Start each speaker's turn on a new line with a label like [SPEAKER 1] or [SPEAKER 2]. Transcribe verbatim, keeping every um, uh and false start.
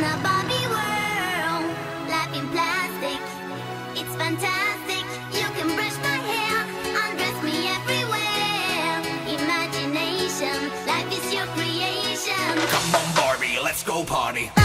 [SPEAKER 1] a Barbie world, life in plastic, it's fantastic. You can brush my hair, undress me everywhere. Imagination, life is your creation.
[SPEAKER 2] Come on, Barbie, let's go party.